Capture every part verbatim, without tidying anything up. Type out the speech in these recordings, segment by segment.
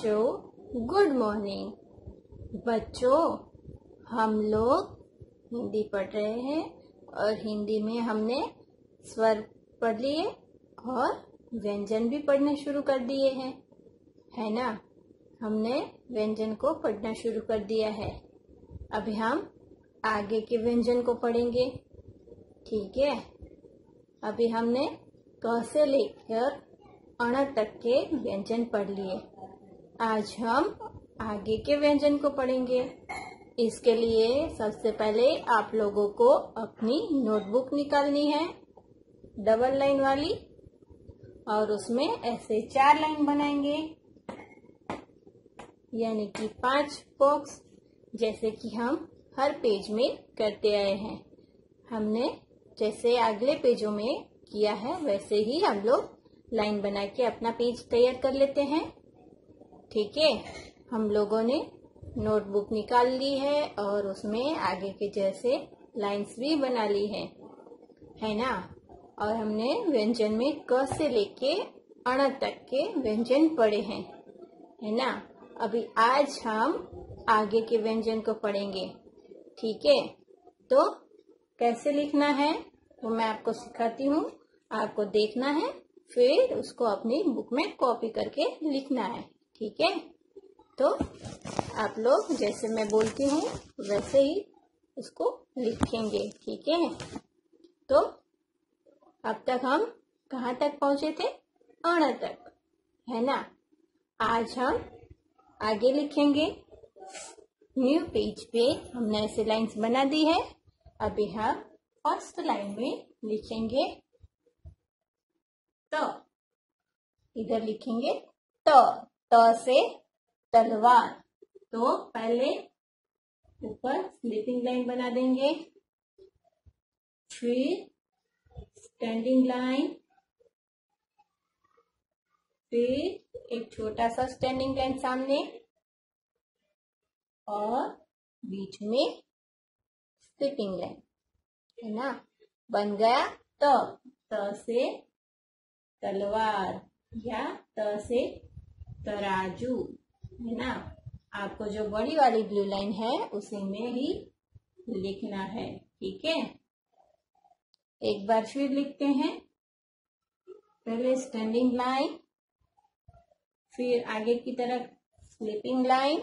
बच्चों, good morning. बच्चों, हम लोग हिंदी पढ़ रहे हैं और हिंदी में हमने स्वर पढ़ लिए और व्यंजन भी पढ़ने शुरू कर दिए हैं, है ना। हमने व्यंजन को पढ़ना शुरू कर दिया है। अभी हम आगे के व्यंजन को पढ़ेंगे, ठीक है। अभी हमने क से लेकर अण तक के व्यंजन पढ़ लिए। आज हम आगे के व्यंजन को पढ़ेंगे। इसके लिए सबसे पहले आप लोगों को अपनी नोटबुक निकालनी है, डबल लाइन वाली, और उसमें ऐसे चार लाइन बनाएंगे, यानी कि पांच बॉक्स, जैसे कि हम हर पेज में करते आए हैं। हमने जैसे अगले पेजों में किया है वैसे ही हम लोग लाइन बना के अपना पेज तैयार कर लेते हैं, ठीक है। हम लोगों ने नोटबुक निकाल ली है और उसमें आगे के जैसे लाइंस भी बना ली है, है ना। और हमने व्यंजन में क से लेके अण तक के व्यंजन पढ़े हैं, है ना। अभी आज हम आगे के व्यंजन को पढ़ेंगे, ठीक है। तो कैसे लिखना है वो मैं आपको सिखाती हूँ। आपको देखना है, फिर उसको अपनी बुक में कॉपी करके लिखना है, ठीक है। तो आप लोग जैसे मैं बोलती हूँ वैसे ही उसको लिखेंगे, ठीक है। तो अब तक हम कहाँ तक पहुँचे थे? अण तक, है ना। आज हम आगे लिखेंगे। न्यू पेज पे हमने ऐसे लाइंस बना दी है। अभी हम फर्स्ट लाइन में लिखेंगे त। इधर लिखेंगे त। त से तलवार। तो पहले ऊपर स्लीपिंग लाइन बना देंगे, फिर स्टैंडिंग लाइन, फिर एक छोटा सा स्टैंडिंग लाइन सामने और बीच में स्लीपिंग लाइन, है ना। बन गया त। त से तलवार या त से तराजू, है ना। आपको जो बड़ी वाली ब्लू लाइन है उसी में ही लिखना है, ठीक है। एक बार फिर लिखते हैं। पहले स्टैंडिंग लाइन, फिर आगे की तरफ स्लीपिंग लाइन,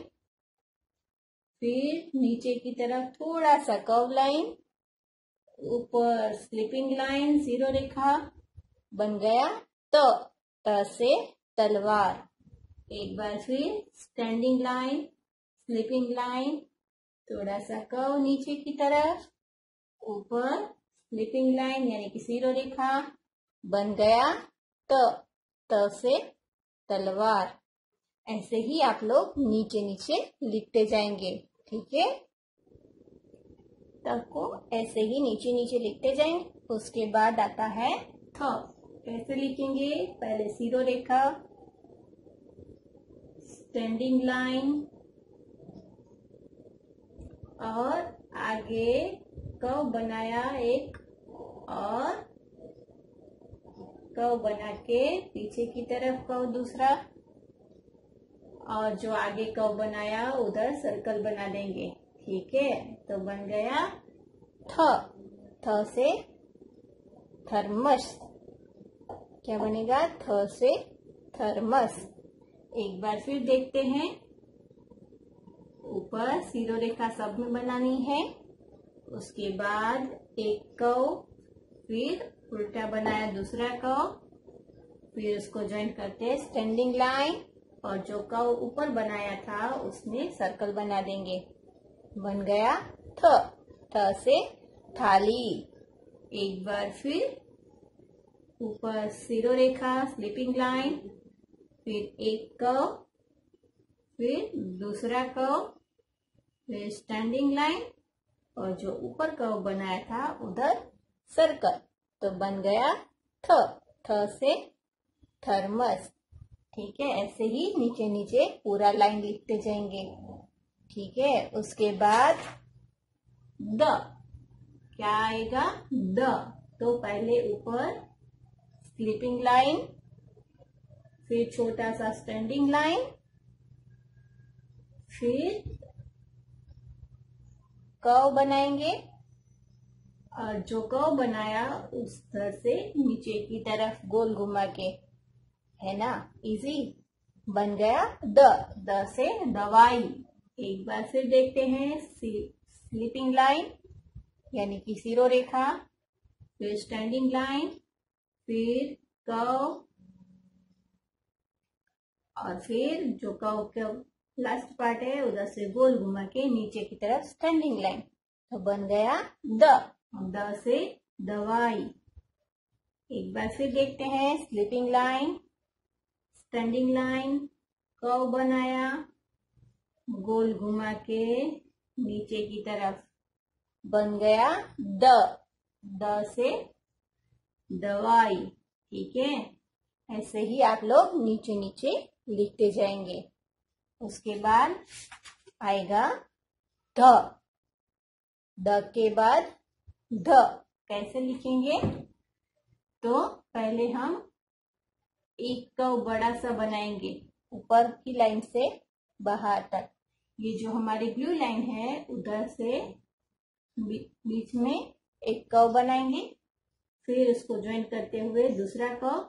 फिर नीचे की तरफ थोड़ा सा कर्व लाइन, ऊपर स्लीपिंग लाइन, जीरो रेखा। बन गया त। त से तलवार। एक बार फिर स्टैंडिंग लाइन, स्लीपिंग लाइन, थोड़ा सा कर्व नीचे की तरफ, ऊपर स्लीपिंग लाइन यानी कि जीरो रेखा। बन गया त। त से तलवार। ऐसे ही आप लोग नीचे नीचे लिखते जाएंगे, ठीक है। तब को ऐसे ही नीचे नीचे लिखते जाएंगे। उसके बाद आता है थ। कैसे लिखेंगे? पहले जीरो रेखा, स्टैंडिंग लाइन और आगे कर्व बनाया एक, और कर्व बना के पीछे की तरफ कर्व दूसरा, और जो आगे कर्व बनाया उधर सर्कल बना देंगे, ठीक है। तो बन गया थ। थ से थर्मस। क्या बनेगा? थ से थर्मस। एक बार फिर देखते हैं। ऊपर सीरो रेखा सब में बनानी है। उसके बाद एक कर्व, फिर उल्टा बनाया दूसरा कर्व, फिर उसको ज्वाइन करते हैं स्टैंडिंग लाइन, और जो कर्व ऊपर बनाया था उसमें सर्कल बना देंगे। बन गया थ। थ से थाली। एक बार फिर ऊपर जीरो रेखा, स्लीपिंग लाइन, फिर एक कर्व, फिर दूसरा कर्व, फिर स्टैंडिंग लाइन, और जो ऊपर कर्व बनाया था उधर सर्कल। तो बन गया थ। थ से थर्मस, ठीक है। ऐसे ही नीचे नीचे पूरा लाइन लिखते जाएंगे, ठीक है। उसके बाद द। क्या आएगा? द। तो पहले ऊपर स्लीपिंग लाइन, फिर छोटा सा स्टैंडिंग लाइन, फिर कर्व बनाएंगे और जो कर्व बनाया उस तरह से नीचे की तरफ गोल घुमा के, है ना, इजी बन गया द। द से दवाई। एक बार फिर देखते हैं, स्लीपिंग लाइन यानी कि सिरो रेखा, फिर स्टैंडिंग लाइन, फिर कर्व और फिर जो कर्व का लास्ट पार्ट है उधर से गोल घुमा के नीचे की तरफ स्टैंडिंग लाइन। तो बन गया द। द से दवाई। एक बार फिर देखते हैं, sleeping line, standing line, curve बनाया, गोल घुमा के नीचे की तरफ, बन गया द। द से दवाई। ठीक है, ऐसे ही आप लोग नीचे नीचे लिखते जाएंगे। उसके बाद आएगा ध। द के बाद ध कैसे लिखेंगे? तो पहले हम एक कर्व बड़ा सा बनाएंगे ऊपर की लाइन से बाहर तक। ये जो हमारी ब्लू लाइन है उधर से बीच में एक कर्व बनाएंगे, फिर उसको ज्वाइन करते हुए दूसरा कर्व,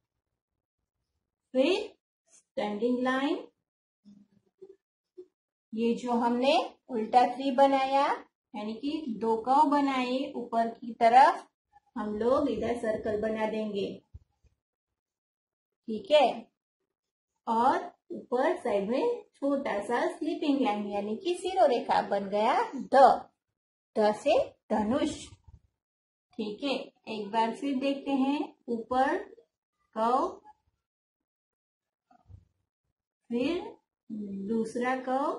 फिर स्टैंडिंग लाइन। ये जो हमने उल्टा थ्री बनाया यानी कि दो कर्व बनाए ऊपर की तरफ, हम लोग इधर सर्कल बना देंगे। ठीक है, और ऊपर साइड में छोटा सा स्लीपिंग लाइन यानी कि सिरो रेखा, बन गया द। द से धनुष। ठीक है, एक बार फिर देखते हैं, ऊपर कर्व, फिर दूसरा कर्व,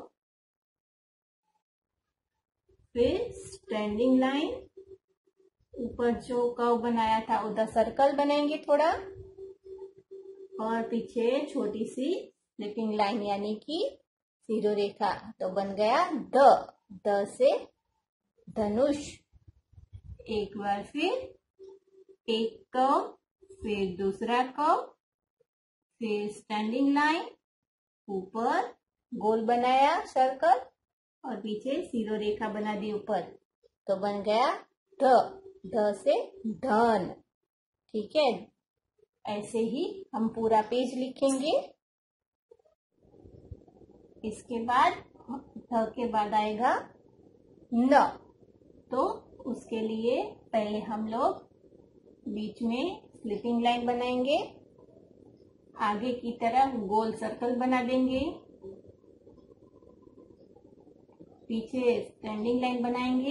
फिर स्टैंडिंग लाइन। ऊपर जो कर्व बनाया था उधर सर्कल बनाएंगे थोड़ा, और पीछे छोटी सी स्लीपिंग लाइन यानी कि सिरो रेखा। तो बन गया द। द से धनुष। एक बार फिर एक कर्व, फिर दूसरा कर्व, फिर स्टैंडिंग लाइन, ऊपर गोल बनाया सर्कल और पीछे सिरो रेखा बना दी ऊपर। तो बन गया ध। ध से धन। ठीक है, ऐसे ही हम पूरा पेज लिखेंगे। इसके बाद ध के बाद आएगा न। तो उसके लिए पहले हम लोग बीच में स्लीपिंग लाइन बनाएंगे, आगे की तरफ गोल सर्कल बना देंगे, पीछे स्टैंडिंग लाइन बनाएंगे,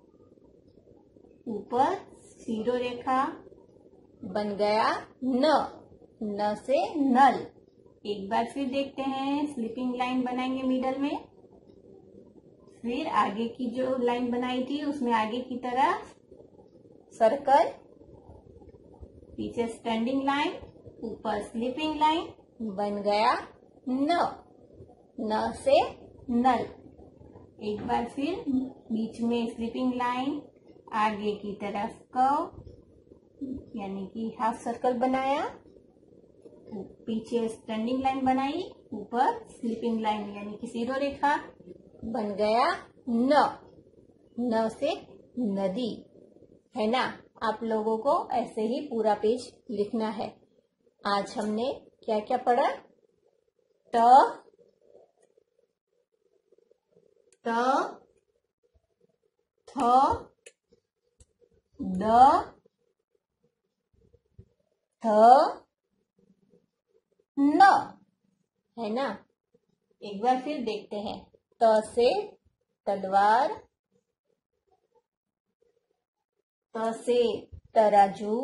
ऊपर सिरो रेखा, बन गया न। न से नल। एक बार फिर देखते हैं, स्लीपिंग लाइन बनाएंगे मिडल में, फिर आगे की जो लाइन बनाई थी उसमें आगे की तरफ सर्कल, पीछे स्टैंडिंग लाइन, ऊपर स्लीपिंग लाइन, बन गया न। न से नल। एक बार फिर बीच में स्लीपिंग लाइन, आगे की तरफ कर्व यानी कि हाफ सर्कल बनाया, पीछे स्टैंडिंग लाइन बनाई, ऊपर स्लीपिंग लाइन यानी कि सिरो रेखा, बन गया न। न से नदी। है ना, आप लोगों को ऐसे ही पूरा पेज लिखना है। आज हमने क्या क्या पढ़ा? त, त, थ, द, थ, न। है ना, एक बार फिर देखते हैं। त से तलवार, त से तराजू,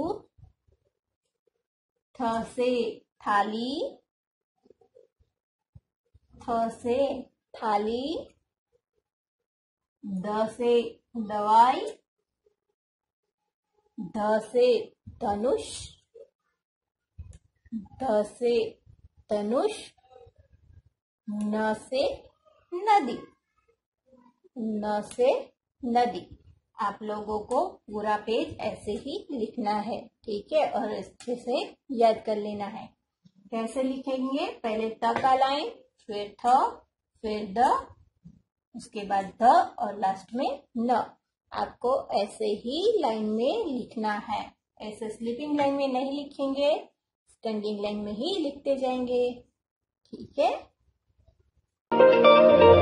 थ से थाली, थ से थाली, द से दवाई, ध से धनुष, ध से धनुष, न से नदी। न से नदी। आप लोगों को पूरा पेज ऐसे ही लिखना है। ठीक है, और अच्छे से याद कर लेना है। कैसे लिखेंगे? पहले त का लाइन, फिर थ, फिर द, उसके बाद ध और लास्ट में न। आपको ऐसे ही लाइन में लिखना है। ऐसे स्लीपिंग लाइन में नहीं लिखेंगे, स्टैंडिंग लाइन में ही लिखते जाएंगे। ठीक है।